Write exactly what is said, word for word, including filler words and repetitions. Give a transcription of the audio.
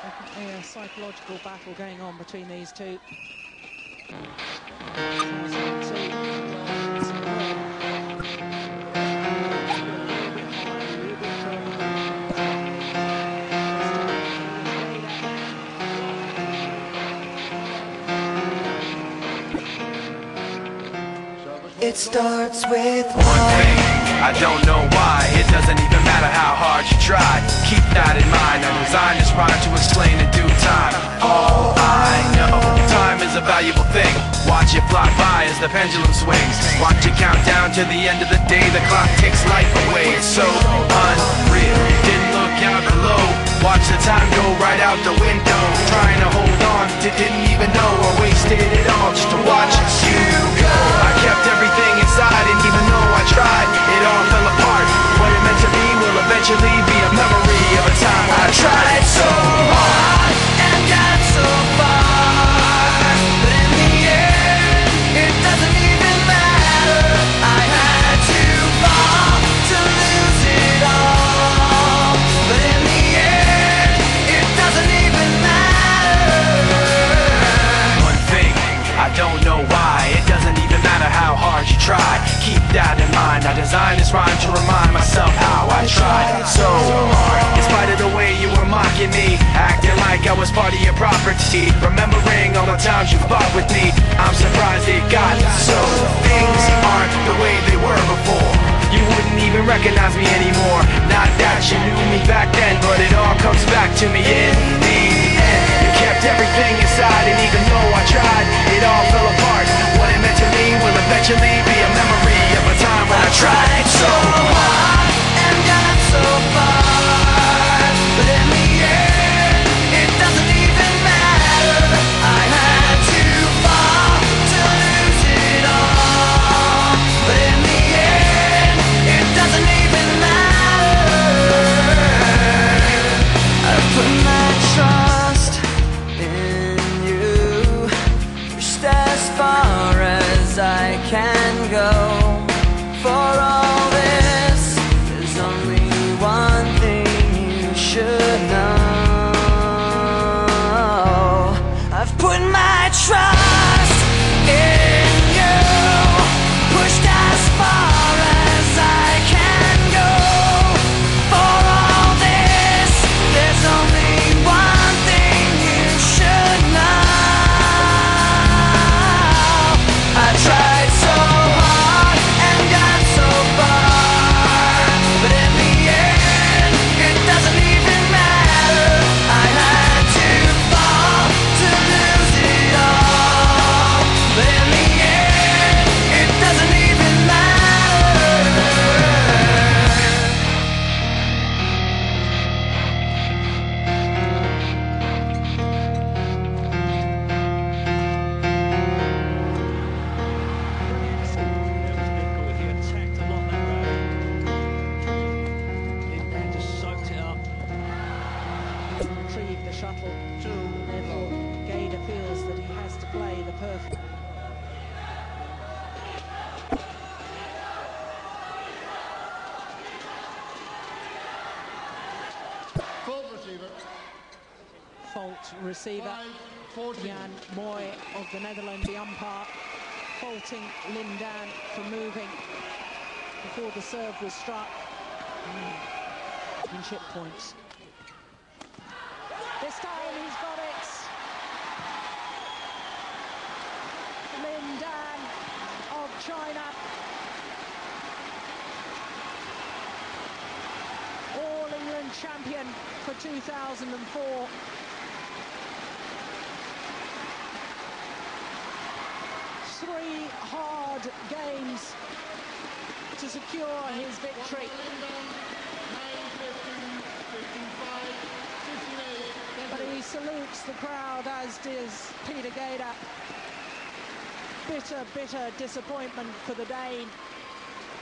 Definitely a psychological battle going on between these two. It starts with one thing, I don't know why. It doesn't even matter how hard you try. Keep that in mind, I designed this rhyme to explain in due time. All I know, time is a valuable thing. Watch it fly by as the pendulum swings. Watch it count down to the end of the day. The clock takes life away, it's so unreal. Didn't look out below, watch the time go right out the window. Trying to hold on to didn't even know I wasted it all just to watch you go. I kept everything inside, and even though I tried, it all fell apart. What it meant to me will eventually be a memory of a time when I tried so hard and got so far, but in the end, it doesn't even matter. I had to fall to lose it all, but in the end, it doesn't even matter. One thing, I don't know why. It doesn't even matter how hard you try. Keep that in mind. I designed this rhyme to remind myself how I tried so hard. In spite of the way you were mocking me, acting like I was part of your property, remembering all the times you fought with me, I'm surprised it got so. Things aren't the way they were before. You wouldn't even recognize me anymore. Not that you knew me back then, but it all comes back to me in the end. You kept everything inside, and even though I tried, it all fell apart. What it meant to me will eventually be a memory of a time when I tried so hard and got so far, but in the end, it doesn't even matter. I had to fall to lose it all, but in the end, it doesn't even matter. I put my trust in you, pushed as far as I can go. For all this, there's only one thing you should know. I've put my trust in you, pushed as far as I can go. For all this, there's only one thing you should know. I tried so hard and got so far, but in the end, it doesn't even matter. I had to fall to lose it all, but in the end, it doesn't even matter. He attacked a lot that round. LinDan just soaked it up. Retrieve the shuttle. Therefore, Gade feels that he has to play the perfect. Fault receiver. Fault receiver. Jan Moy of the Netherlands, the umpire, faulting LinDan for moving before the serve was struck. Mm. And chip points. This time he's got it. LinDan of China. All England champion for two thousand four. Three hard games to secure his victory. But he salutes the crowd, as does Peter Gade. Bitter, bitter disappointment for the Dane.